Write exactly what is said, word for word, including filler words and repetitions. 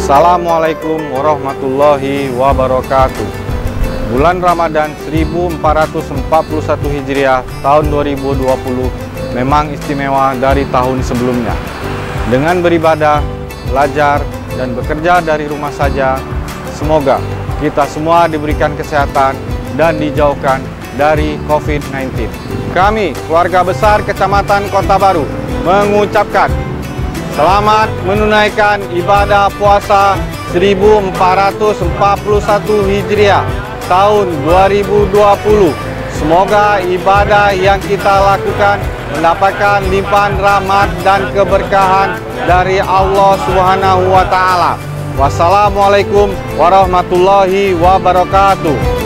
Assalamualaikum warahmatullahi wabarakatuh. Bulan Ramadan seribu empat ratus empat puluh satu Hijriah tahun dua ribu dua puluh memang istimewa dari tahun sebelumnya. Dengan beribadah, belajar, dan bekerja dari rumah saja, semoga kita semua diberikan kesehatan dan dijauhkan dari COVID sembilan belas. Kami, keluarga besar Kecamatan Kota Baru, mengucapkan selamat menunaikan ibadah puasa seribu empat ratus empat puluh satu Hijriah tahun dua ribu dua puluh. Semoga ibadah yang kita lakukan mendapatkan limpahan rahmat dan keberkahan dari Allah Subhanahu wa Ta'ala. Wassalamualaikum warahmatullahi wabarakatuh.